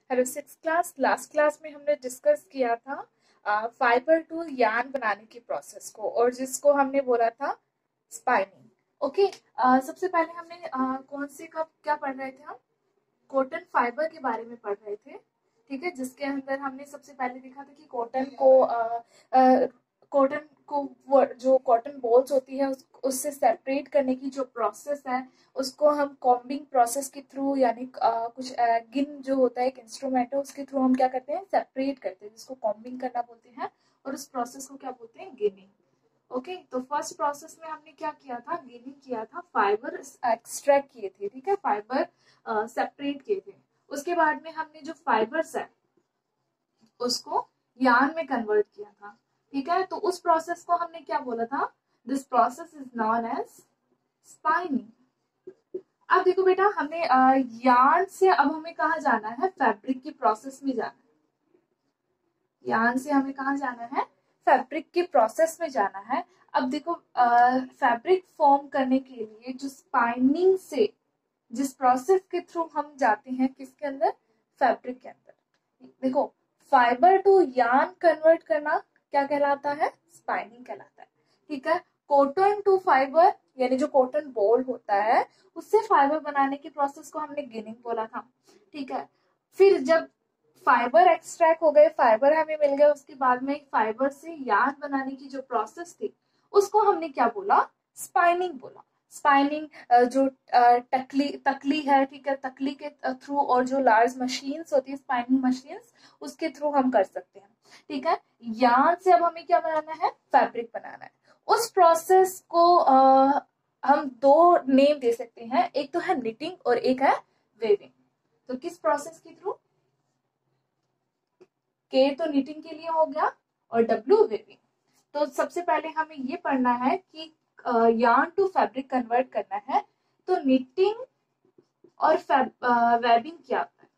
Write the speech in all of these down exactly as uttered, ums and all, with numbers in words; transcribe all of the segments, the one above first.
Hello six class, last class में हमने discuss किया था फाइबर टू यार्न बनाने की प्रोसेस को, और जिसको हमने बोला था स्पाइनिंग। ओके, सबसे पहले हमने uh, कौन से कब क्या पढ़ रहे थे हम? कॉटन फाइबर के बारे में पढ़ रहे थे। ठीक है, जिसके अंदर हमने सबसे पहले देखा था कि कॉटन को कॉटन को वो जो कॉटन बॉल्स होती है उस, उससे सेपरेट करने की जो प्रोसेस है उसको हम कॉम्बिंग प्रोसेस के थ्रू, यानी अ, कुछ गिन जो होता है एक इंस्ट्रूमेंट है उसके थ्रू हम क्या करते हैं, सेपरेट करते हैं, जिसको कॉम्बिंग करना बोलते हैं, और उस प्रोसेस को क्या बोलते हैं, गिनिंग। ओके, तो फर्स्ट प्रोसेस में हमने क्या किया था, गिनिंग किया था, फाइबर एक्सट्रैक्ट किए थे। ठीक है, फाइबर सेपरेट किए थे। उसके बाद में हमने जो फाइबर्स है उसको यार्न में कन्वर्ट किया था। ठीक है, तो उस प्रोसेस को हमने क्या बोला था, this process is known as spinning. अब देखो बेटा, हमने यार्न से अब हमें कहा जाना है, फैब्रिक की प्रोसेस में जाना है। यार्न से हमें कहा जाना है, फैब्रिक की प्रोसेस में जाना है। अब देखो, फैब्रिक फॉर्म करने के लिए जो स्पाइनिंग से जिस प्रोसेस के थ्रू हम जाते हैं, किसके अंदर, फैब्रिक के अंदर। देखो, फाइबर टू यार्न कन्वर्ट करना क्या कहलाता है, स्पाइनिंग कहलाता है। ठीक है, कॉटन टू फाइबर, यानी जो कॉटन बॉल होता है उससे फाइबर बनाने की प्रोसेस को हमने गिनिंग बोला था। ठीक है, फिर जब फाइबर एक्सट्रैक्ट हो गए, फाइबर हमें मिल गए, उसके बाद में फाइबर से यार्न बनाने की जो प्रोसेस थी उसको हमने क्या बोला, स्पाइनिंग बोला। स्पाइनिंग जो टकली तकली है, ठीक है, तकली के थ्रू, और जो लार्ज मशीन्स होती है स्पाइनिंग मशीन्स, उसके थ्रू हम कर सकते हैं। ठीक है, यार्न से अब हमें क्या बनाना है, फैब्रिक बनाना है। उस प्रोसेस को uh, हम दो नेम दे सकते हैं, एक तो है निटिंग और एक है वेविंग। तो किस प्रोसेस के थ्रू, के तो निटिंग के लिए हो गया और डब्ल्यू वेविंग। तो सबसे पहले हमें ये पढ़ना है कि यार्न टू फैब्रिक कन्वर्ट करना है, तो निटिंग और वेबिंग क्या होता है,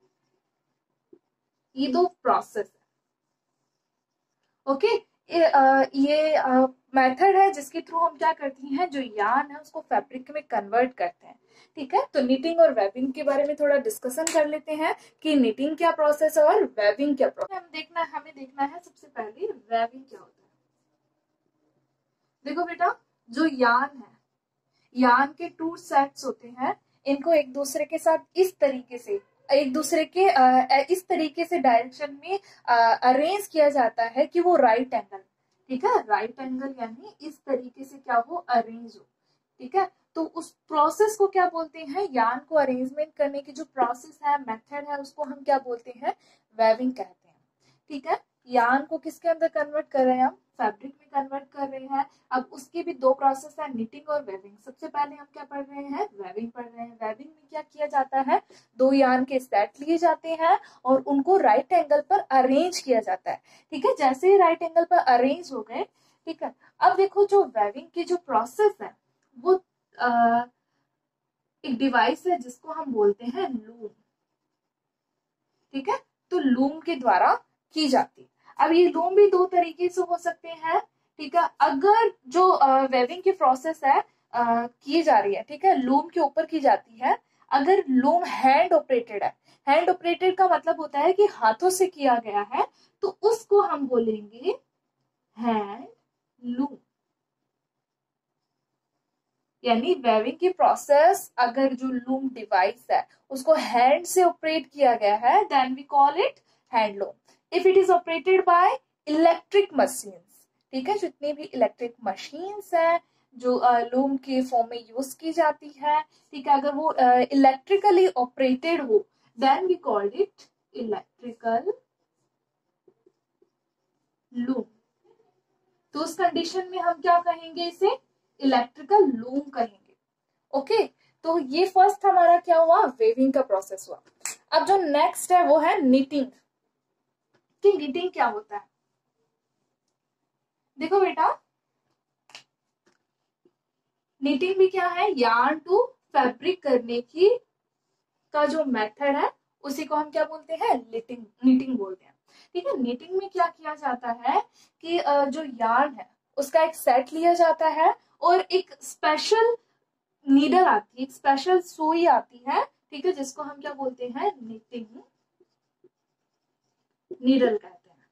ये दो प्रोसेस है। ओके, ये uh, ये मेथड uh, है जिसके थ्रू हम क्या करते हैं, जो यार्न है उसको फैब्रिक में कन्वर्ट करते हैं। ठीक है, तो निटिंग और वेबिंग के बारे में थोड़ा डिस्कशन कर लेते हैं कि निटिंग क्या प्रोसेस है और वेबिंग क्या प्रोसेस। हम देखना हमें देखना है सबसे पहले वेबिंग क्या होता है। देखो बेटा, जो यार्न है, यार्न के टू सेट्स होते हैं, इनको एक दूसरे के साथ इस तरीके से एक दूसरे के आ, इस तरीके से डायरेक्शन में अरेंज किया जाता है कि वो राइट एंगल, ठीक है, राइट एंगल यानी इस तरीके से क्या हो, अरेंज हो। ठीक है, तो उस प्रोसेस को क्या बोलते हैं, यार्न को अरेंजमेंट करने की जो प्रोसेस है, मेथड है, उसको हम क्या बोलते हैं, वेविंग कहते हैं। ठीक है, यार्न को किसके अंदर कन्वर्ट कर रहे हैं हम, फैब्रिक में कन्वर्ट कर रहे हैं। अब उसकी भी दो प्रोसेस है, निटिंग और वेविंग। सबसे पहले हम क्या पढ़ रहे हैं, वेविंग पढ़ रहे हैं। वेविंग में क्या किया जाता है, दो यार्न के सेट लिए जाते हैं और उनको राइट एंगल पर अरेंज किया जाता है। ठीक है, जैसे ही राइट एंगल पर अरेंज हो गए, ठीक है, अब देखो जो वेविंग की जो प्रोसेस है वो आ, एक डिवाइस है जिसको हम बोलते हैं लूम। ठीक है, तो लूम के द्वारा की जाती है। अब ये लूम भी दो तरीके से हो सकते हैं। ठीक है, अगर जो वेविंग की प्रोसेस है आ, की जा रही है, ठीक है, लूम के ऊपर की जाती है। अगर लूम हैंड ऑपरेटेड है, हैंड ऑपरेटेड का मतलब होता है कि हाथों से किया गया है, तो उसको हम बोलेंगे हैंड लूम। यानी वेविंग की प्रोसेस, अगर जो लूम डिवाइस है उसको हैंड से ऑपरेट किया गया है, then we call it handloom. If it is operated by electric machines, ठीक है, जितनी भी इलेक्ट्रिक मशीन्स है जो लूम के फॉर्म में यूज की जाती है, ठीक है, अगर वो इलेक्ट्रिकली uh, ऑपरेटेड हो, then we called it electrical loom. तो उस कंडीशन में हम क्या कहेंगे, इसे इलेक्ट्रिकल लूम कहेंगे। ओके, तो ये फर्स्ट हमारा क्या हुआ, वेविंग का प्रोसेस हुआ। अब जो नेक्स्ट है वो है निटिंग। कि निटिंग क्या होता है, देखो बेटा, निटिंग भी क्या है, यार्न टू फैब्रिक करने की का जो मेथड है उसी को हम क्या बोलते हैं, निटिंग निटिंग बोलते हैं। ठीक है, निटिंग में क्या किया जाता है कि जो यार्न है उसका एक सेट लिया जाता है और एक स्पेशल नीडल आती है, एक स्पेशल सुई आती है, ठीक है, जिसको हम क्या बोलते हैं, निटिंग नीडल कहते हैं।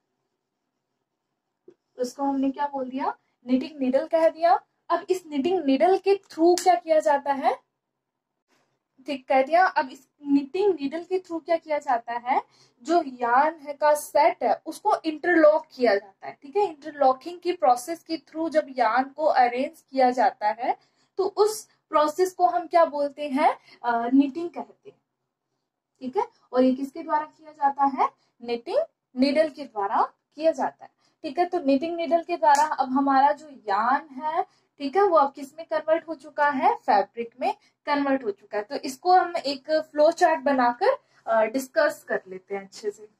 उसको हमने क्या बोल दिया, निटिंग नीडल कह दिया। अब इस निटिंग नीडल के थ्रू क्या किया जाता है, ठीक कह दिया। अब इस निटिंग नीडल के थ्रू क्या किया जाता है, जो यार्न है का सेट है उसको इंटरलॉक किया जाता है। ठीक है, इंटरलॉकिंग की प्रोसेस के थ्रू जब यार्न को अरेंज किया जाता है तो उस प्रोसेस को हम क्या बोलते हैं, निटिंग कहते हैं। ठीक है, और ये किसके द्वारा किया जाता है, निटिंग नीडल के द्वारा किया जाता है। ठीक है, तो निटिंग नीडल के द्वारा अब हमारा जो यार्न है, ठीक है, वो अब किस में कन्वर्ट हो चुका है, फैब्रिक में कन्वर्ट हो चुका है। तो इसको हम एक फ्लो चार्ट बनाकर डिस्कस कर लेते हैं अच्छे से।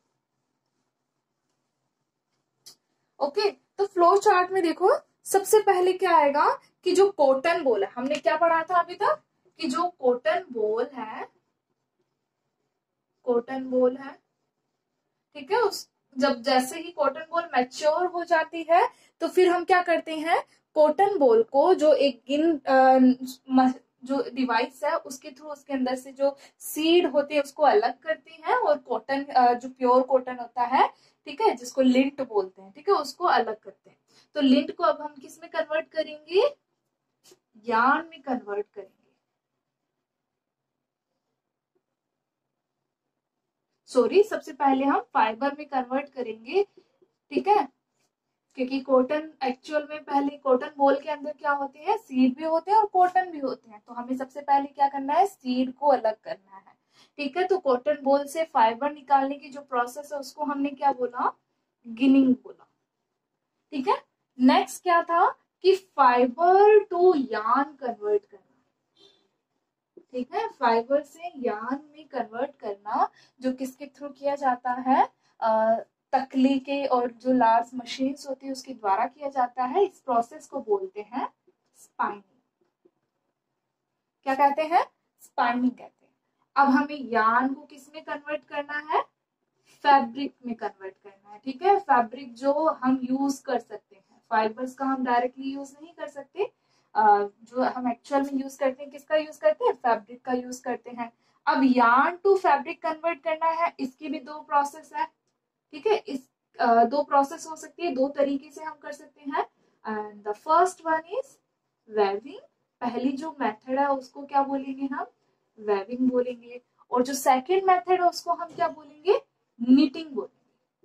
ओके, तो फ्लो चार्ट में देखो सबसे पहले क्या आएगा कि जो कॉटन बॉल है, हमने क्या पढ़ा था अभी तक कि जो कॉटन बॉल है, कॉटन बॉल है, ठीक है, उस जब जैसे ही कॉटन बॉल मैच्योर हो जाती है तो फिर हम क्या करते हैं, कॉटन बॉल को जो एक गिन आ, जो डिवाइस है उसके थ्रू उसके अंदर से जो सीड होते हैं उसको अलग करते हैं, और कॉटन जो प्योर कॉटन होता है, ठीक है, जिसको लिंट बोलते हैं, ठीक है, उसको अलग करते हैं। तो लिंट को अब हम किस में कन्वर्ट करेंगे, यार्न में कन्वर्ट करेंगे। सॉरी, सबसे पहले हम फाइबर में कन्वर्ट करेंगे। ठीक है, क्योंकि कॉटन एक्चुअल में पहले कॉटन बॉल के अंदर क्या होते हैं, सीड भी होते हैं और कॉटन भी होते हैं। तो हमें सबसे पहले क्या करना है, सीड को अलग करना है। ठीक है, तो कॉटन बॉल से फाइबर निकालने की जो प्रोसेस है उसको हमने क्या बोला, गिनिंग बोला। ठीक है, नेक्स्ट क्या था कि फाइबर टू यार्न कन्वर्ट करना। ठीक है, फाइबर से यार्न में कन्वर्ट करना, जो किसके थ्रू किया जाता है, आ, तकली के और जो लार्ज मशीन्स होती है उसके द्वारा किया जाता है। इस प्रोसेस को बोलते हैं स्पाइनिंग। क्या कहते हैं, स्पाइनिंग कहते हैं। अब हमें यार्न को किस में कन्वर्ट करना है, फैब्रिक में कन्वर्ट करना है। ठीक है, फैब्रिक जो हम यूज कर सकते हैं, फाइबर्स का हम डायरेक्टली यूज नहीं कर सकते। Uh, जो हम एक्चुअल में यूज करते हैं, किसका यूज करते हैं, फैब्रिक का यूज करते हैं। अब यार्न टू फैब्रिक कन्वर्ट करना है, इसकी भी दो प्रोसेस है। ठीक है, इस uh, दो प्रोसेस हो सकती है, दो तरीके से हम कर सकते हैं। And the first one is weaving. पहली जो मेथड है उसको क्या बोलेंगे हम, वेविंग बोलेंगे। और जो सेकेंड मेथड है उसको हम क्या बोलेंगे, निटिंग बोलेंगे।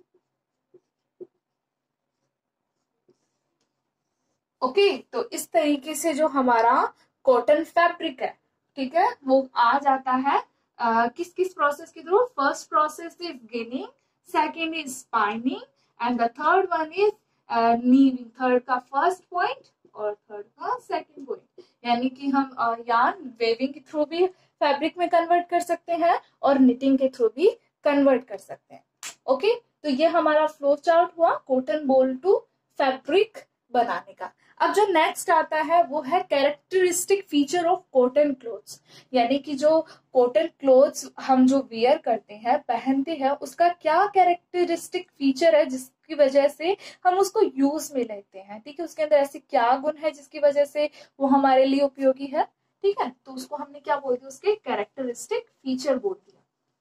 ओके okay, तो इस तरीके से जो हमारा कॉटन फैब्रिक है, ठीक है, वो आ जाता है uh, किस किस प्रोसेस के through. First process is ginning, second is spinning, and the third one is weaving. Third का फर्स्ट पॉइंट और थर्ड का सेकेंड पॉइंट। यानी कि हम यार्न uh, वेविंग के थ्रू भी फैब्रिक में कन्वर्ट कर सकते हैं और निटिंग के थ्रू भी कन्वर्ट कर सकते हैं। Okay okay? तो ये हमारा फ्लो चार्ट हुआ कॉटन बॉल टू फैब्रिक बनाने का। अब जो नेक्स्ट आता है वो है characteristic feature of cotton clothes. यानी कि जो कॉटन क्लोथ्स हम जो वियर करते हैं, पहनते हैं, उसका क्या कैरेक्टरिस्टिक फीचर है जिसकी वजह से हम उसको यूज में लेते हैं। ठीक है, उसके अंदर ऐसे क्या गुण है जिसकी वजह से वो हमारे लिए उपयोगी है। ठीक है, तो उसको हमने क्या बोल दिया, उसके कैरेक्टरिस्टिक फीचर बोल दिया।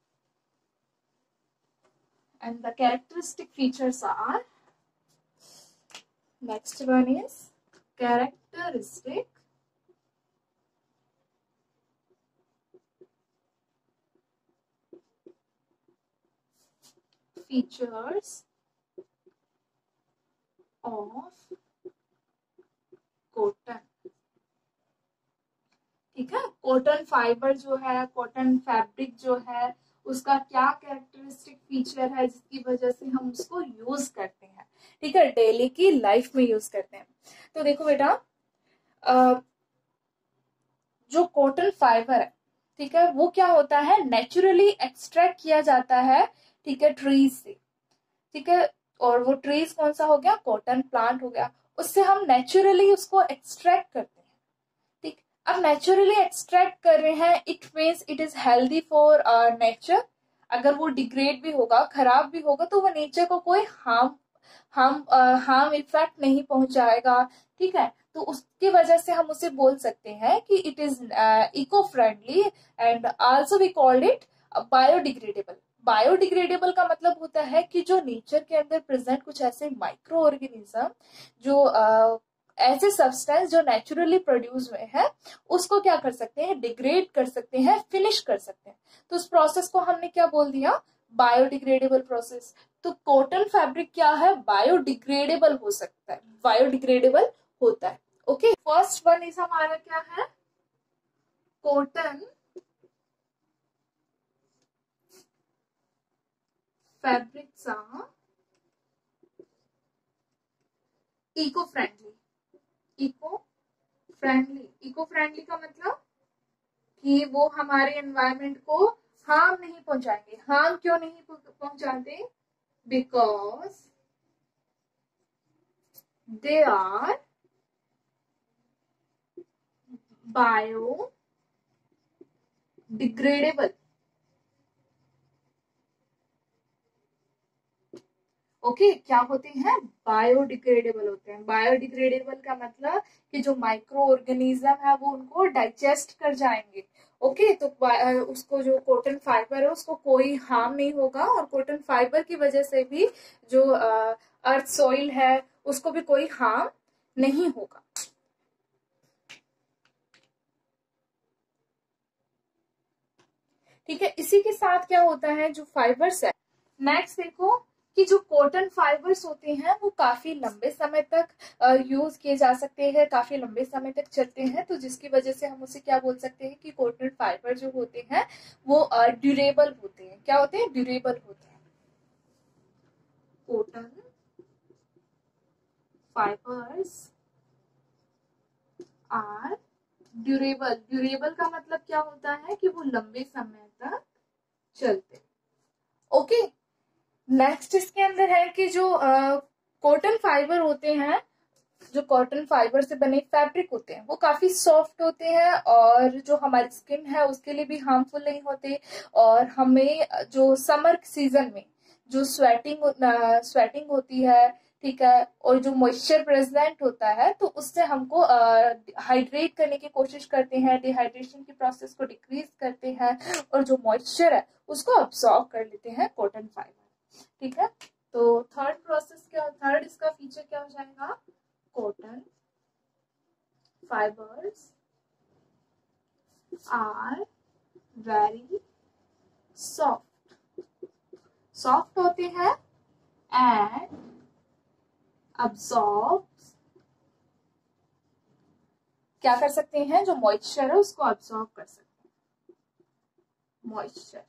And the characteristic features are, next one is characteristic features of cotton। ठीक है, कॉटन फाइबर जो है, कॉटन फैब्रिक जो है, उसका क्या कैरेक्टरिस्टिक फीचर है जिसकी वजह से हम उसको यूज करते हैं। ठीक है, डेली की लाइफ में यूज करते हैं। तो देखो बेटा, जो कॉटन फाइबर है, ठीक है, वो क्या होता है, नेचुरली एक्सट्रैक्ट किया जाता है। ठीक है, ट्रीज से। ठीक है, और वो ट्रीज कौन सा हो गया, कॉटन प्लांट हो गया। उससे हम नेचुरली उसको एक्सट्रैक्ट करते हैं। ठीक, अब नेचुरली एक्सट्रैक्ट कर रहे हैं, it means it is healthy for nature. अगर वो डिग्रेड भी होगा, खराब भी होगा, तो वो नेचर को कोई हार्म हार्म हार्म इफेक्ट नहीं पहुंचाएगा। ठीक है, तो उसकी वजह से हम उसे बोल सकते हैं कि it is eco friendly, and also we called it biodegradable. Biodegradable का मतलब होता है कि जो नेचर के अंदर प्रेजेंट कुछ ऐसे माइक्रो ऑर्गेनिज्म जो uh, ऐसे सब्सटेंस जो नेचुरली प्रोड्यूस हुए हैं उसको क्या कर सकते हैं, डिग्रेड कर सकते हैं, फिनिश कर सकते हैं। तो उस प्रोसेस को हमने क्या बोल दिया, बायोडिग्रेडेबल प्रोसेस। तो कॉटन फैब्रिक क्या है, बायोडिग्रेडेबल हो सकता है, बायोडिग्रेडेबल होता है। ओके, फर्स्ट वन इज हमारा क्या है, cotton fabrics are eco friendly. Eco friendly, eco friendly का मतलब कि वो हमारे एनवायरमेंट को हार्म नहीं पहुंचाएंगे। हार्म क्यों नहीं पहुंचाते, because they are biodegradable. Okay okay, क्या होते हैं, बायोडिग्रेडेबल होते हैं। बायोडिग्रेडेबल का मतलब कि जो माइक्रो ऑर्गेनिज्म है वो उनको डाइजेस्ट कर जाएंगे। ओके okay, तो उसको जो कॉटन फाइबर है उसको कोई हार्म नहीं होगा, और कॉटन फाइबर की वजह से भी जो अर्थ सॉइल है उसको भी कोई हार्म नहीं होगा। ठीक है, इसी के साथ क्या होता है, जो फाइबर्स है, नेक्स्ट देखो कि जो कॉटन फाइबर्स होते हैं वो काफी लंबे समय तक यूज किए जा सकते हैं, काफी लंबे समय तक चलते हैं। तो जिसकी वजह से हम उसे क्या बोल सकते हैं कि कॉटन फाइबर जो होते हैं वो ड्यूरेबल होते हैं। क्या होते हैं, ड्यूरेबल होते हैं। Cotton fibres are durable. Durable का मतलब क्या होता है कि वो लंबे समय तक चलते। ओके, नेक्स्ट इसके अंदर है कि जो कॉटन uh, फाइबर होते हैं, जो कॉटन फाइबर से बने फैब्रिक होते हैं वो काफी सॉफ्ट होते हैं, और जो हमारी स्किन है उसके लिए भी हार्मफुल नहीं होते। और हमें जो समर सीजन में जो स्वेटिंग स्वेटिंग होती है, ठीक है, और जो मॉइस्चर प्रेजेंट होता है तो उससे हमको हाइड्रेट करने की कोशिश करते हैं, डिहाइड्रेशन की प्रोसेस को डिक्रीज करते हैं, और जो मॉइस्चर है उसको अब्सॉर्ब कर लेते हैं कॉटन फाइबर। ठीक है, तो थर्ड प्रोसेस क्या, थर्ड इसका फीचर क्या हो जाएगा, cotton fibres are very soft. Soft होते हैं एंड अब्सॉर्ब, क्या कर सकते हैं, जो मॉइस्चर है उसको अब्सॉर्ब कर सकते हैं, मॉइस्चर।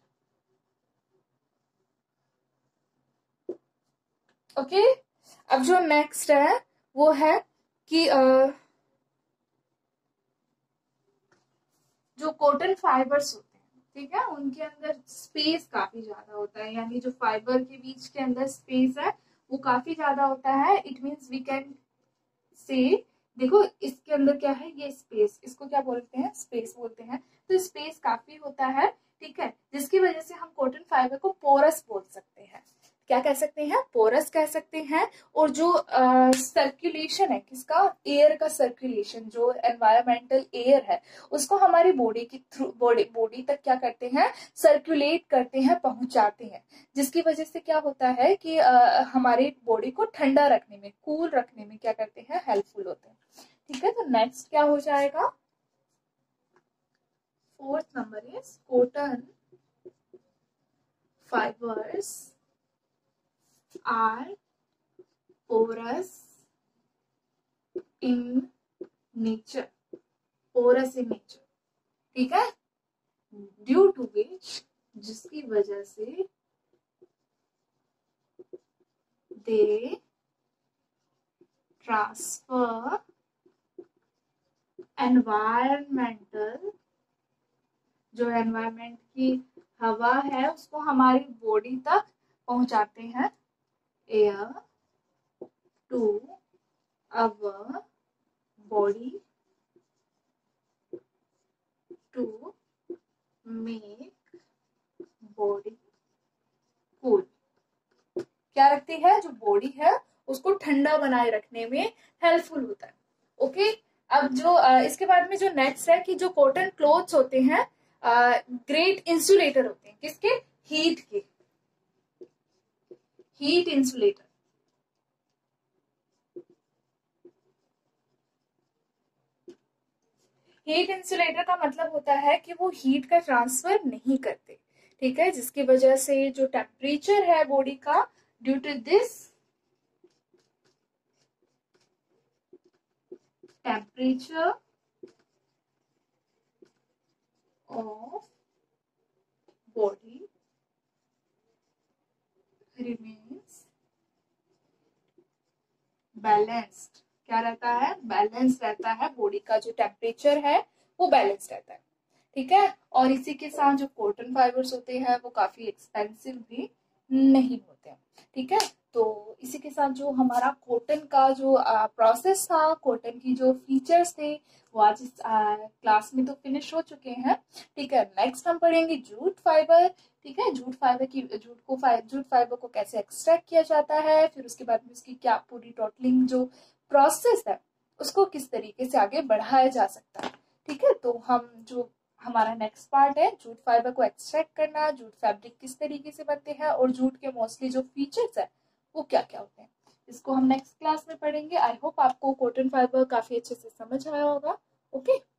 ओके, अब जो नेक्स्ट है वो है कि uh, जो कॉटन फाइबर्स होते हैं, ठीक है, उनके अंदर स्पेस काफी ज्यादा होता है, यानी जो फाइबर के बीच के अंदर स्पेस है वो काफी ज्यादा होता है। It means we can say, देखो इसके अंदर क्या है, ये स्पेस, इसको क्या बोलते हैं, स्पेस बोलते हैं। तो स्पेस काफी होता है, ठीक है, जिसकी वजह से हम कॉटन फाइबर को पोरस बोल सकते हैं। क्या कह सकते हैं, पोरस कह सकते हैं। और जो सर्कुलेशन है किसका, एयर का सर्कुलेशन, जो एनवायरमेंटल एयर है उसको हमारी बॉडी की थ्रू बॉडी बॉडी तक क्या करते हैं, सर्कुलेट करते हैं, पहुंचाते हैं, जिसकी वजह से क्या होता है कि uh, हमारी बॉडी को ठंडा रखने में, कूल रखने में क्या करते हैं, हेल्पफुल होते हैं। ठीक है, तो नेक्स्ट क्या हो जाएगा, fourth number is cotton fibres are porous in nature, porous in nature, ठीक है, due to which, जिसकी वजह से they transfer environmental, जो एनवायरमेंट की हवा है उसको हमारी बॉडी तक पहुंचाते हैं, air to our body to make body cool। क्या रखती है, जो बॉडी है उसको ठंडा बनाए रखने में हेल्पफुल होता है। ओके, अब जो इसके बाद में जो नेक्स्ट है कि जो कॉटन क्लोथ्स होते हैं ग्रेट इंसुलेटर होते हैं, किसके, हीट के। Heat insulator. हीट इंसुलेटर का मतलब होता है कि वो हीट का ट्रांसफर नहीं करते, ठीक है, जिसकी वजह से जो टेम्परेचर है बॉडी का, due to this temperature of body remains balanced. क्या रहता है? बैलेंस रहता है, बॉडी का जो टेम्परेचर है वो बैलेंस रहता है, ठीक है। और इसी के साथ जो कॉटन फाइबर्स होते हैं वो काफी एक्सपेंसिव भी नहीं होते हैं, ठीक है। तो इसी के साथ जो हमारा कॉटन का जो प्रोसेस था, कॉटन की जो फीचर्स थे, वो आज इस क्लास में तो फिनिश हो चुके हैं, ठीक है। नेक्स्ट हम पढ़ेंगे जूट फाइबर, ठीक है। जूट फाइबर की जूट को फाइबर जूट फाइबर को कैसे एक्सट्रैक्ट किया जाता है, फिर उसके बाद में उसकी क्या पूरी टोटलिंग जो प्रोसेस है उसको किस तरीके से आगे बढ़ाया जा सकता है, ठीक है। तो हम जो हमारा नेक्स्ट पार्ट है जूट फाइबर को एक्सट्रैक्ट करना, जूट फैब्रिक किस तरीके से बनते हैं और जूट के मोस्टली जो फीचर्स है वो क्या क्या होते हैं, इसको हम नेक्स्ट क्लास में पढ़ेंगे। आई होप आपको कॉटन फाइबर काफी अच्छे से समझ आया होगा। ओके।